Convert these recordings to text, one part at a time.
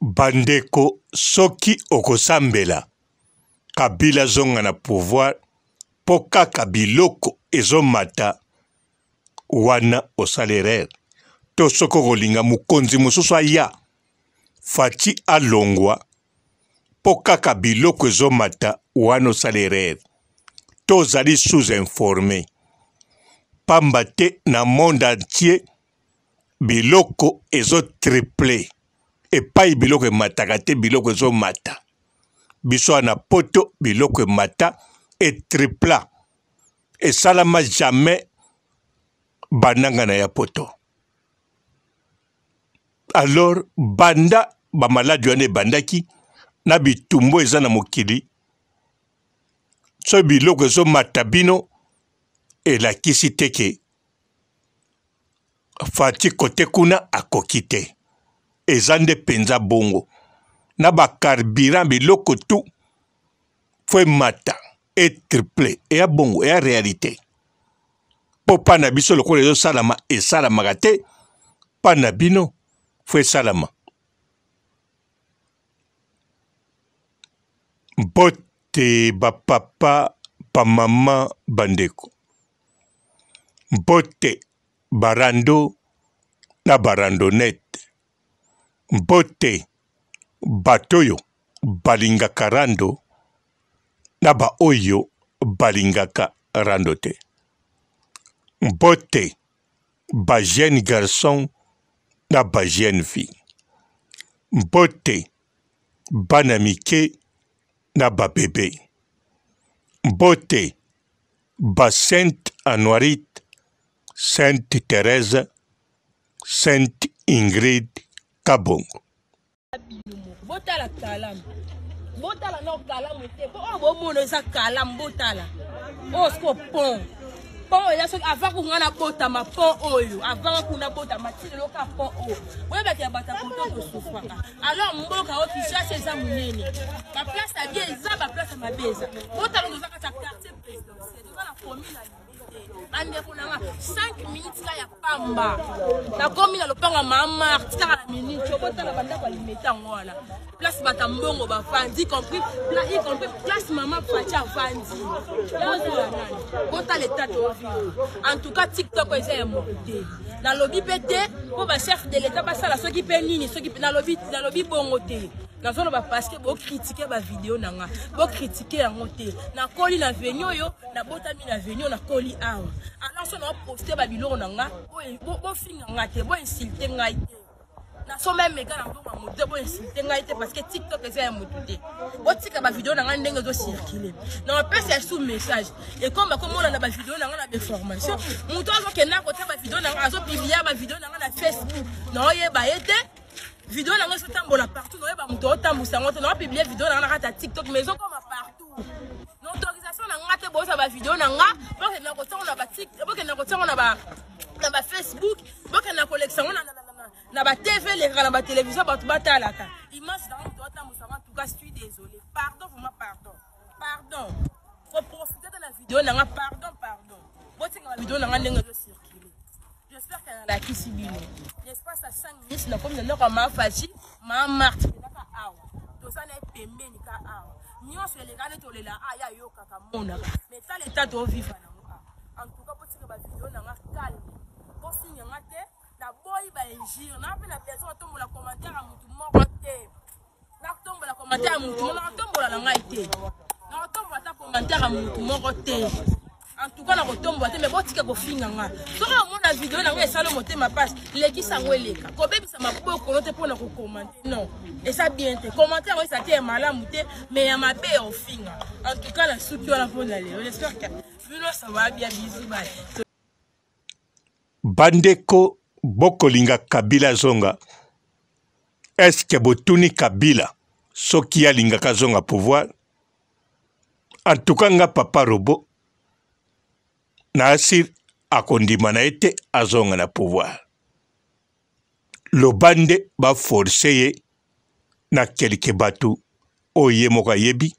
Bandeko soki okosambela Kabila zonga na pouvoir poka kabiloko ezomata wana osalerer to soko kolinga mukonzi mususu aya fati alongwa poka kabiloko ezomata wana osalerer to zali sous-informé pamba te na monde entier biloko ezo triplé epai biloko emataka te biloko ezomata biso na poto biloko mata et tripla et salama jamais bananga na ya poto. Alors banda ba maladi wane bandaki na bitumbo eza na mokili so biloko zo mata bino elakisi teke fati kote kuna akokite ezande penza bongo na ba carburant biloko tout foi mata et triplé et a bongo et a réalité po pana biso lokolo ezo salama et salama gate pana bino foi salama bote ba papa pa mama bandeko bote barando na barandonete bote batoyo balingaka rando na ba oyo balingaka rando te. Bote ba jeune garçon na ba jeune fille. Bote bana mike na ba bébé. Bote ba Sainte Anoirite, Sainte Thérèse, Sainte Ingrid Kabongo. Botala kalamu. Botala no kalamu te. Bo mono eza kalamu botala. Osko pon. Pon ya so avant ko ngana bota ma pon oyo. Avant ko na bota ma tile loka pon o. Weba ke bata konto ko sufaka. Alors mboka o kisha eza munene. Ba place a bien eza ba place ma beza. Botala no zaka ta quartier présidentiel. Eza na commune na ande kuna 5 minutes ka ya pamba na komi na lopanga mama tika na minute obota na banda kwa limeta ngwana place batambongo ba fandi compris place mama facha fandi yazo nani bota l'état de vie en tout cas TikTok eza monté na lobby pété pour ba chef de l'état ba sala soki pe nini soki na lobby bongo te na zone ba parce que bo critiquer ba vidéo nanga bo critiquer yango te na koli na venio yo na bota mi na venio na koli awa alors so na poster ba biloko nanga bo finga ngate bo insulter ngai te na so même mega na bongo moto bo insulter ngai te parce que TikTok eza ya moto te bo tika ba vidéo nanga ndenge zo circuler na pesa sous message et comme on a ba vidéo nanga na information moto azo kena ko ta ba vidéo nanga azo publier ba vidéo nanga na Facebook na oyeba ete vidéo nanga so tambola partout no yeba moto otambusa ngoto na publier vidéo nanga na ta TikTok mais zo comme partout l'autorisation nanga te bo sa ba vidéo nanga bo ke na ko tsona ba TikTok bo ke na ko tsona na ba Facebook bo ke na collection na ba TV les na ba télévision ba batala ka image dans moto otambusa en tout cas je suis désolé pardon vraiment pardon faut profiter de la vidéo nanga pardon bo tinga vidéo nanga ndenge zo circuler j'espère qu'elle a qui sibino l'espace à 5 minutes na comme na ma faci ma marche na awa to ça na pembeni ka awa nyonso le gane to le la aya yo kaka mona mais ça l'état de vivre en tout cas pour tirer ba vidéo na calme pour signer ngate na boy ba injure na pe na besoin tombo la commentaire à mutu moko te na tombo la commentaire à mutu na tombo la ngai te na tombo ta commentaire à mutu moko te en tout cas na kotombo te mais botika ko finga nga soka mona vidéo na nga esalo motema passe leki sango eleka ko bebisa maboko no te pona ko commenter non et ça bien te commentaire oui ça te malamu te mais ya mabe o finga en tout cas la souki wala pona leo j'espère que bino ça va bien bisous bye bandeko bokolinga Kabila zonga est-ce que botuni Kabila soki alinga ka zonga pouvoir en tout cas nga papa robot na asir akondima na ete azonga na pouvoir lobande ba forceye na kelke batu oye moka yebi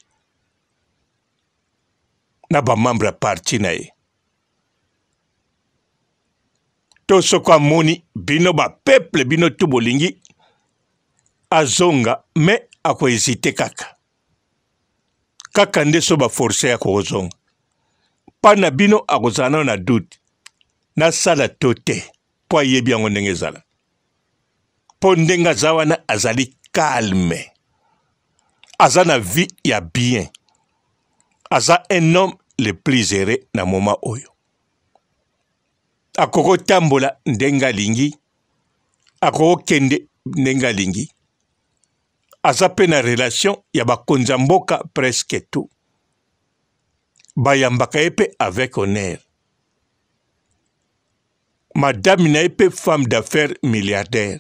na ba membre parti na ye to soko amoni bino ba peuple bino tu bolingi azonga me akohésite kaka kaka nde so baforce ya kozonga pa na bino akozala na doute nasala to te po ayebi yango ndenge ezala po ndenge aza wana azali calme aza na vie ya bien aza un homme le plus heureux na moment oyo akoko tambola ndenge alingi akoko kende ndenge alingi aza pe na relation ya bakonzi ya mboka presque tout bayambaka ye pe avec honneur madame na ye pe femme d'affaires milliardaire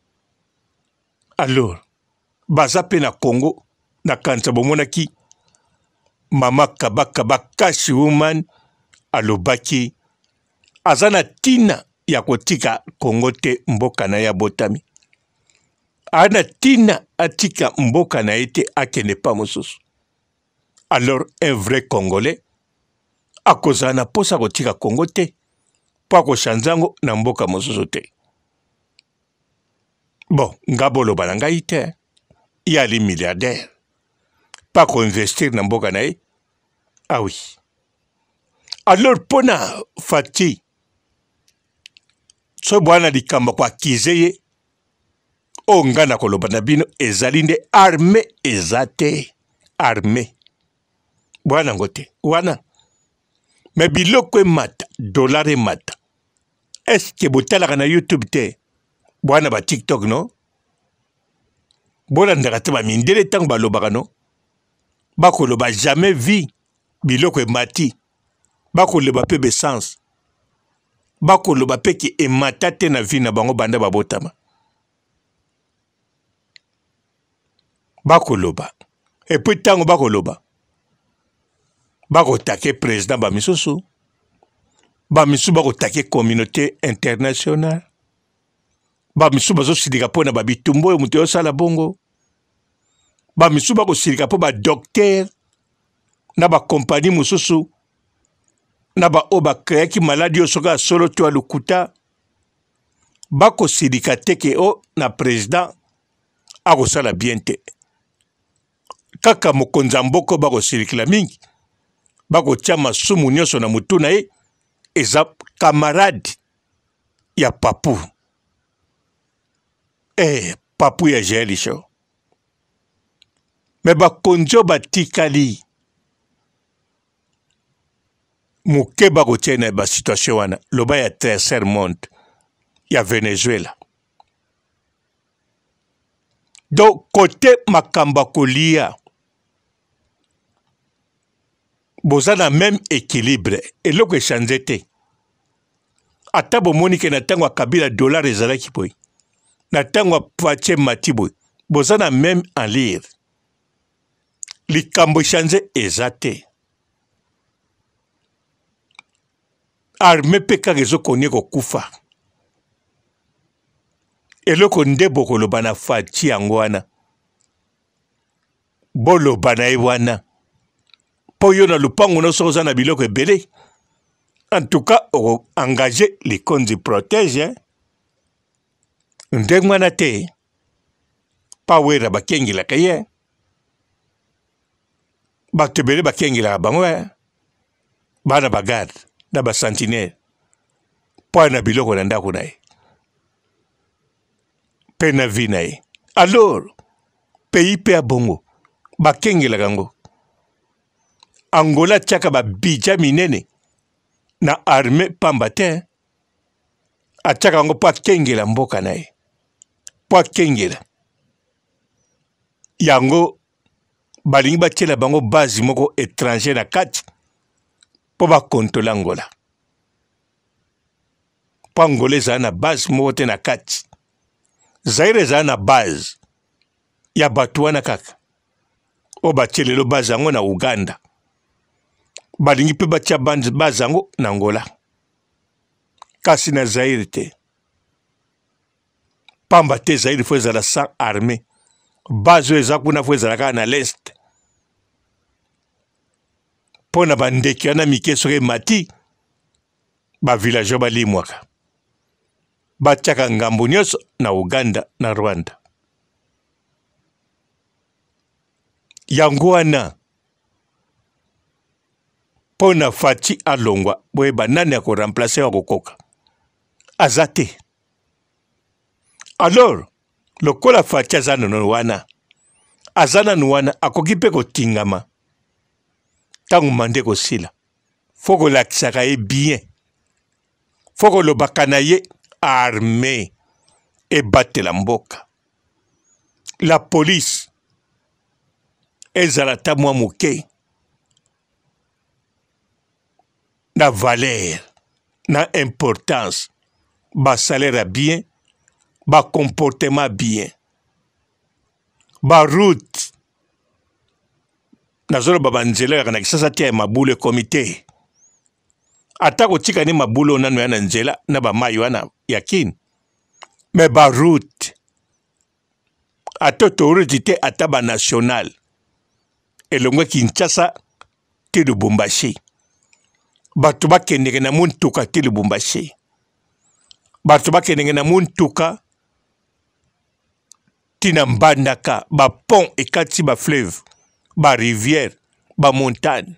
alors baza pe na Congo na kanisa bomonaki mama kabaka Cash Woman alobaki aza na tina ya kotika Congo te mboka na ya botami ana tina atika mboka na ye te akende pa mosusu alors un vrai Congolais akozala na posa kotika Congo te po akoshanza yango na mboka mosusu te bon nga boloba na ngai te ye ali milliardaire pa koinvestir na mboka na ye ah oui alors mpona Fati so bwana likambo koakize ye o nga na koloba na bino ezali nde arme eza te arme bwana ngo te wana me biloko emata dollar emata eske botalaka na YouTube te bwana ba TikTok no bolandaka te bamindele ntango balobaka no bakoloba jamais vi biloko emati bakoloba pe besens bakoloba pe ki emata te na vi na bango banda babotama bakoloba epuis ntango bakoloba bakotake président bamisusu bamisusu bakotake communauté internationale bamisusu bazosilika mpo na babitumbu oyo moto yosala bongo bamisusu bakosilika mpo badokter na bakompani mosusu na baoyo bakreaki maladi oyo soki asolo to alukuta bakosilika teke o na président akosala bien te kaka mokonzi ya mboka oyo bakosilikila mingi bakotia masumu nyonso na mutu na ye eza camarade ya papu papu ya jelisho me bakonzi oyo batikali moke bakotia na basituation wana loba ya tercer monde ya Venezuela donc kote makambo kolia boza na même équilibre eloko echange te ata bomoni ke na ntango ya Kabila dollar ezalaki boye na ntango ya Fatie mati boye boza na même enlire likambo echange eza te arme mpe kaka ezokonie kokufa eloko nde bokoloba na Fatie yango wana boloba na ye wana po yo na lupango no soza na biloko ebele en tout cas engagé les konzi protège ndenge wana te pa wera bakengelaka ye bato ebele bakengelaka bango bana bagarde na basentinele mpo na biloko na ndako na ye mpe na vi na ye alors pays mpe ya bongo bakengelaka yango Angola tiaka babija minene na arme pamba te atiaka yango po akengela mboka na ye po akengela yango balingi batiela bango base moko étranger na kati po bakontola Angola po Angola ezala na base moko te na kati Zaire ezala na base ya bato wana kaka o batielelo base yango na Uganda balingi pe batia base yango na Angola kasi na Zaire te pamba te Zaire fo ezala sans armée base oyo eza kuna fo ezala kaka na l'est mpo na bandeki wana mike soki emati bavillageois balimwaka batiaka ngambo nyonso na Uganda na Rwanda yango wana pona Fati alongwa boyeba nani ya remplacer wa kokoka azate. Alors lokola Fati azana no wana azana no wana akoki pe kotingama tangu mande kosila foko lakisaka ye bien foko lobaka na ye armée et batela mboka. La police ezala ta mwa moke na valeur na importance ba salaire bien ba comportement bien ba route nazolo baba nzela kana kisasa tia mabule comité atako tika ni mabulo nano yana nzela na ba mayi wana yakini mais ba route autorité ataba national elongwe Kinshasa ti Lubumbashi bato bakendeke na muntuka ti Lubumbashi bato bakendeke na muntuka ti na Mbandaka ba pont ekati ba fleuve ba rivière ba montagne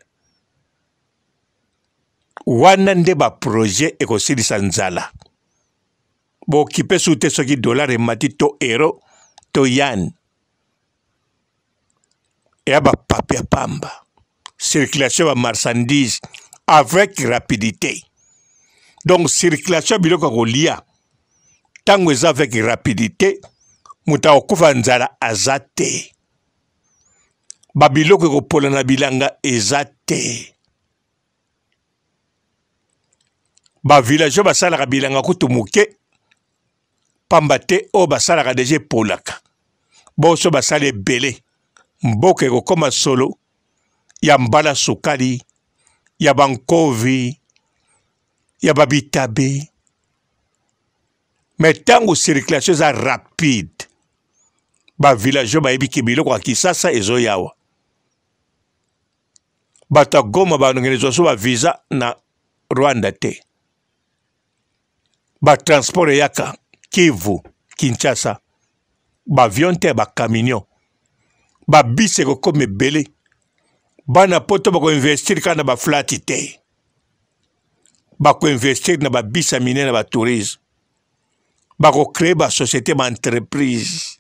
wana nde ba projet ekosilisa nzala bo kipe sute soki dollar emati to euro to yan et ba papier pamba circulation ba marchandise avec rapidité. Donc circulation biloko kolia tango eza avec rapidité muta okufa nzala azate ba biloko kopola na bilanga ezate ba village basalaka bilanga kutu muke pamba te o basalaka deja polaka boso basala ebele mboka ekokoma solo ya mbala sukali ya bankovi ya babitabe mais tango circulation eza rapide ba village bayebiki biloko ya Kisasa ezoyawa bato Goma banongelezwa so ba visa na Rwanda te ba transport yaka Kivu Kinshasa ba avion te ba camion ba bus ekokoma ebele bana poto bako investir kana ba flat te bako investir na ba bus amine na ba tourisme bako créer ba société ba entreprise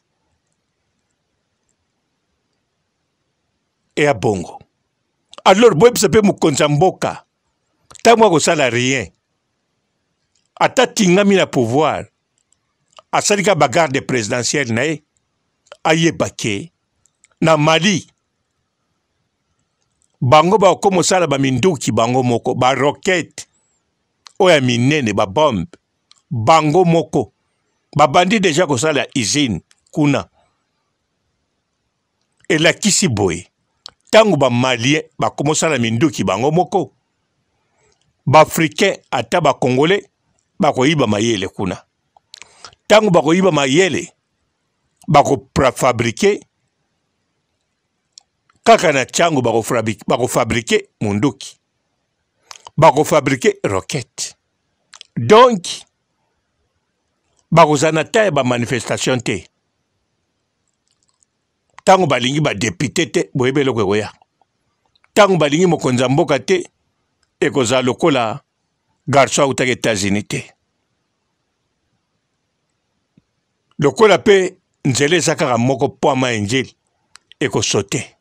et à bongo. Alors boy peut mukonza mboka tamwa ko sala rien ata tingami na pouvoir asalika bagarde présidentielle nae ayebake na Mali bango ba komo sala ba minduki bango moko ba roquette oya minene ba bombe bango moko ba bandi déjà ko sala usine kuna et la kisiboy tango ba malien ba komo sala minduki bango moko ba africain ata ba congolais ba ko yiba mayele kuna tango ba ko yiba mayele ba ko fabriquer kaka na chango ba ko fabriquer munduki ba ko fabriquer roquette donc ba ko zana ta ba manifestation te tango balingi ba député te boyebelo kwekoya tango balingi mokonza mboka te ekoza lokola garçon utaka États-Unis te lokola pe nzele ezakaka moko poama enjeli ekosote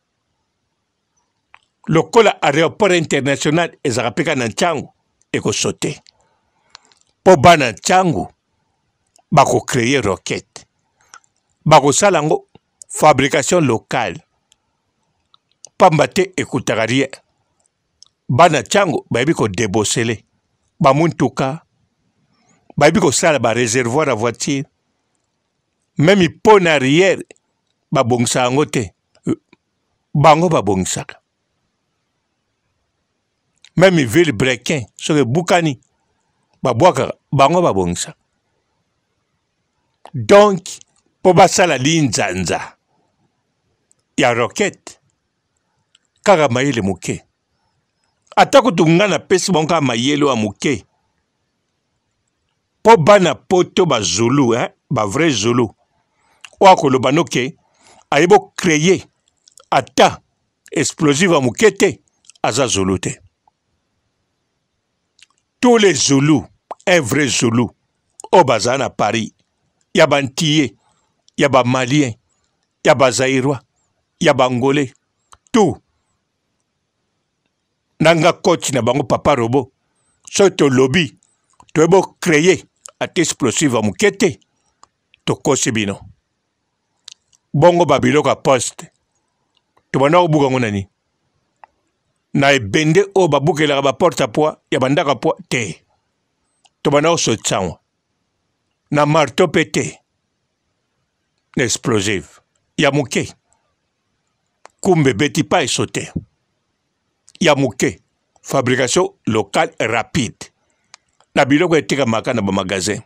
lokola aéroport international ezaka peka na ntango ekosote po bana ntango bako créer roquette bako salango fabrication locale pamba te ekutaka rien bana ntango bayebi ko débosele bamuntuka bayebi kosala ba réservoir à voiture même pont arrière babongisa yango te bango babongisaka même ville brequin soki bukani babwakaka bango babongisaka donc po basala linzanza ya roquette kaka mayele moke ata kutu nga na pesi bango kaka mayele wa moke po bana poto bazulu ba vrai zulu oyo akoloba noke ayebo créer ata explosive à moukete aza Zulu te. Tous les Zoulous, un vrai Zoulou, au bazan à Paris, yaba Antillais, yaba Malien, yaba Zaïrois, yaba Angolais, tout. Nanga coach na bango papa robo, so to lobby, to ebo créer at explosive à moukete, to kosibino. Bongo babilo ka poste, to bana obuga ngonani. Na ebende o babukela ba porte à poids, yaba ndaka poids te. To bana o sotsanwa. Na marteau pété. Explosive. Yamouké. Kumbe beti pas et sauté. Yamouké. Fabrication locale rapide. Na biloko etika maka na ba magasin.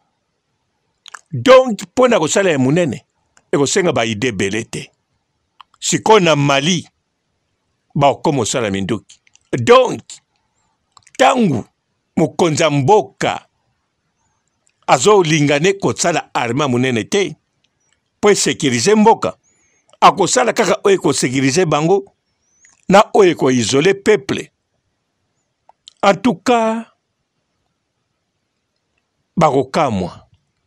Donc, pour na kosala ya munene, ekosenga ba idée belete. Siko na Mali, ba okomo sala minduki. Donc, tangu mukonza mboka azo lingane kosala arma munene te, po sécuriser mboka. Akosala kaka oye ko sécuriser bango, na oye ko isoler peuple. En tout cas, bakokamwa.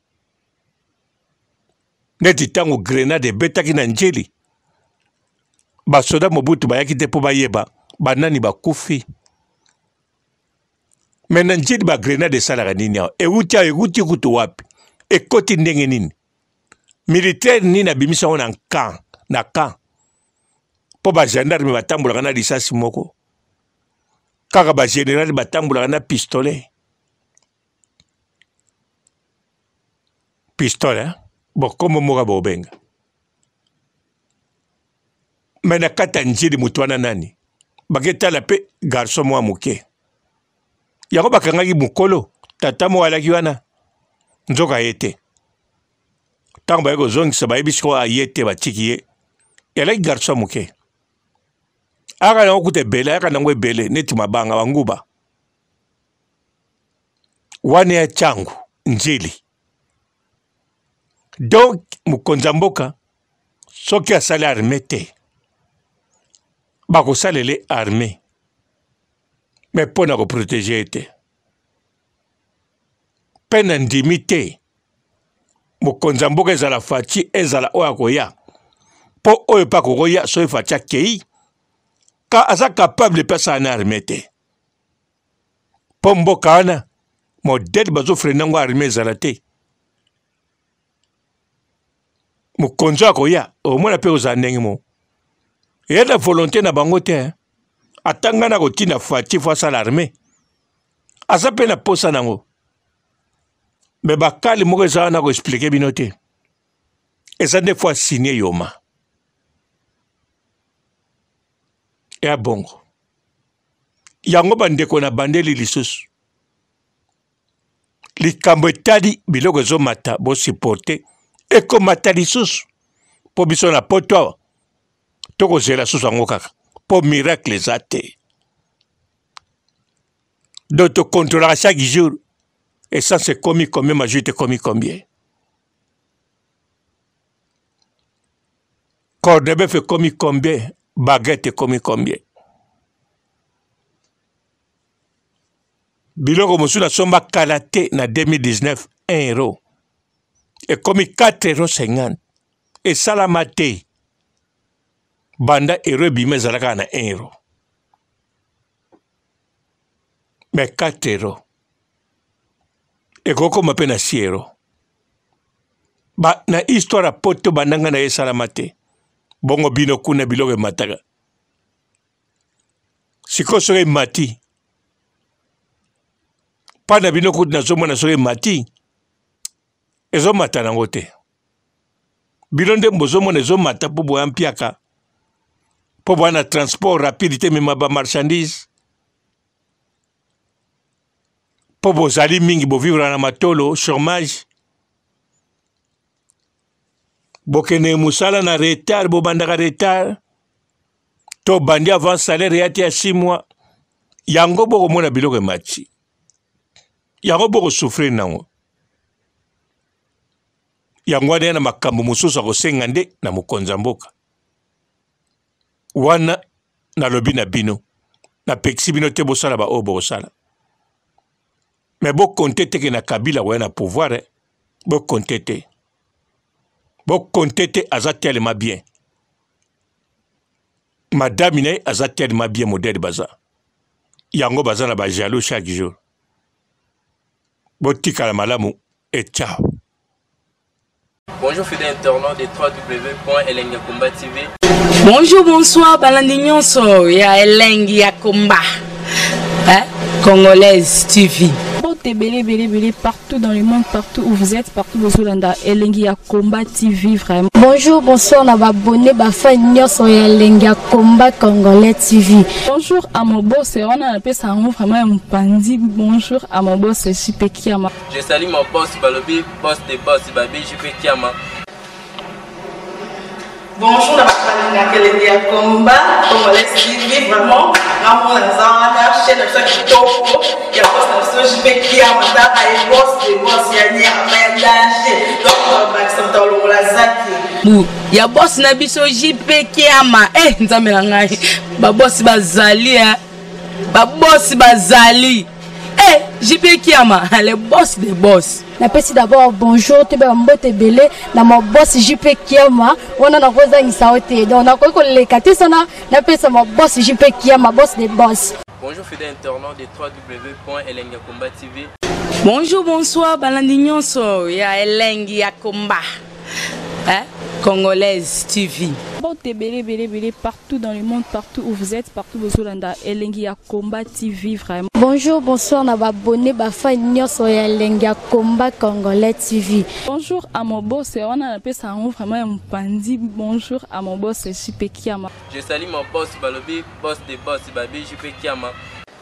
Neti tango grenade betaki na njeli. Basoda Mobutu bayaki te po bayeba, banani bakufi. Mena njeli ba grenade salaka nini yao. Ewuti kutu wapi. Ekoti ndenge nini. Militaire nini abimisa wana na kan. Po ba gendarme batambulaka na lisasi moko. Kaka ba general batambulaka na pistolet. Pistolet, bon, comme moka bobenga. Mena kata njili mutuana nani. Bageta la pe garçon mwa muke. Yako bakangaki mukolo, tata mo alaki wana. Nzoka yete. Tango bayeko zongi sa bayebisiko ayete batiki ye. Yalaki garçon muke. Aka na okute bele, aka na ngwe bele, neti mabanga wanguba. Wane ya changu, njili. Donc, mukonza mboka, soki asali armé te. Bako salele armé. Mais pona ko protéger te. Pena ndimi te. Mukonza mboka ezala fachi, ezala oya koya. Po oyo pa koya, so facha kei. Ka asa capable pesa na armé te. Po mboka wana, modèle bazo frenango armé ezala te. Mukonzo akoya, omona pe ozandengi mo. Yeda volonté na bango te. Atanga na kotina fati face à l'armée. Asa pe na posa nango. Me bakali moko eza na ko expliquer bino te. Eza des fois signé yoma. Ya bongo. Yango bandeko na bandeli lisusu. Likambo etadi biloko zo mata bo supporter. Eko mata lisusu. Po biso na poto awa. Toko zela susu ango kaka. Po miracle zate. Donc tu contrôleras chaque jour. Et ça c'est commis combien, ma joute commis combien. Cordebe fait commis combien. Baguette commis combien. Biloko mosula somba kalate na 2019 1 euro. Et commis 4,50 €. Et salamate. Banda euro bime zalaka na 1 euro. Mais 4 €. Et koko mape na 6 €. Ba na histoire poto bandanga na salamate. Bongo bino kuna biloko mataka. Siko soke mati. Pana bino kuna somo na soke mati. Ezo mata nango te. Bilonde mbozomo nezo mata po boya mpiaka. Po boya na transport rapidité mema ba marchandise. Po bozali mingi bo vivre na matolo, chômage. Bokene musala na retard, bo bandaka retard. To bandi avant salaire yati ya 6 mois. Yango boko mona biloko machi. Yango boko souffrir nango. Yango wana na makambo mususu akosenga nde na mukonza mboka. wana nalobi na bino na pekisi bino te bosala ba oyo bosala mais bokonte teke na Kabila waya na pouvoir bokonte te aza tellement bien madame ne aza tellement bien modèle baza yango baza na ba jaloux chaque jour botikala malamu et ciao. Bonjour fidèles internautes de www.elengiakomba TV. Bonjour, bonsoir, balandignon so ya Elengiakomba, Congolaise TV. Belé partout dans le monde, partout où vous êtes, partout où vous êtes, Elengiakomba TV vraiment. Bonjour, bonsoir, on a abonné Bafagnon sur Elengiakomba Congolais TV. Bonjour à mon boss, on a appelé ça vraiment un pandi. Bonjour à mon boss, JP Kiama. Je salue mon boss Balobi, boss des boss Babi, JP Kiama. Bonjour, on a Elengiakomba Congolais TV vraiment. Ramon Lazana, chaîne de Kitoko, il y a boss JP Kiama, et boss des boss, il y a un danger. Donc, on va s'entendre la zaki. Ya boss na biso JP Kiama nzambe na ngai ba boss bazali ba boss bazali JP Kiama le boss des boss. Napesi d'abord bonjour te ba mbote belé na mo boss JP Kiama wana na koza ngisaote donc na ko le katisana napesa mo boss JP Kiama boss des boss. Bonjour fidèles internautes de www.elengiakomba TV. Bonjour bonsoir balandignon so ya Elengiakomba Congolaise TV. Belé partout dans le monde, partout où vous êtes, partout où vous êtes, Elengiakomba TV vraiment. Bonjour, bonsoir, on a abonné Bafagnon sur Elengiakomba Congolais TV. Bonjour à mon boss, on a appelé ça vraiment un pandi. Bonjour à mon boss, JP Kiama. Je salue mon boss Balobi, boss des boss Babi, JP Kiama.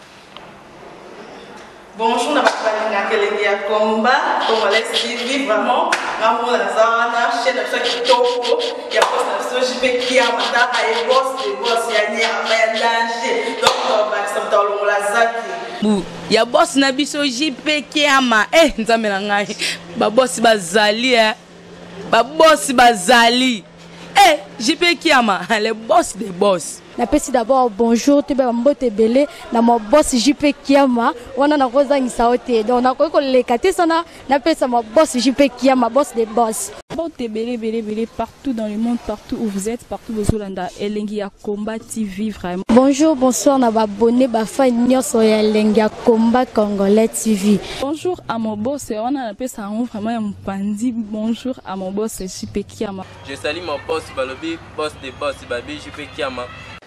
Bonjour, on a Elengiakomba Congolais TV vraiment. Ramon Lazana, chaîne de Kitoko, il y a boss JP Kiama, et boss des boss, il y a un danger. Donc, on va s'entendre la zaki. Ya boss na biso JP Kiama nzambe na ngai ba boss bazali ba boss bazali JP Kiama le boss des boss. Napesi d'abord bonjour te ba mbote belé na mo boss JP Kiama wana na koza ngisaote donc na ko le katisana napesa mo boss JP Kiama boss des boss. Belé partout dans le monde, partout où vous êtes, partout où vous êtes, Elengiakomba TV vraiment. Bonjour, bonsoir, on a abonné Bafagnon sur Elengiakomba Congolais TV. Bonjour à mon boss, on a appelé ça vraiment un pandi. Bonjour à mon boss, JP Kiama. Je salue mon boss Balobi, boss des boss Babi, JP Kiama.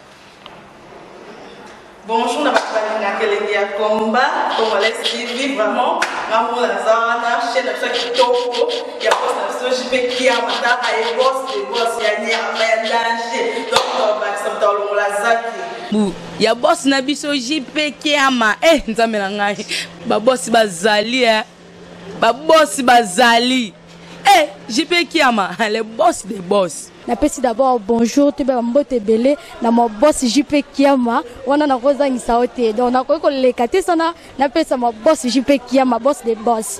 Bonjour, on a Elengiakomba Congolais TV vraiment. Ramon Lazana, chaîne de Kitoko, il y a boss JP Kiama, et boss des boss, il y a un danger. Donc, on va s'entendre la zaki. Ya boss na biso JP Kiama nzambe na ngai ba boss bazali ba boss bazali JP Kiama le boss des boss. Napesi d'abord bonjour te ba mbote belé na mo boss JP Kiama wana na koza ngisaote donc na ko le katisana napesa mo boss JP Kiama boss des boss.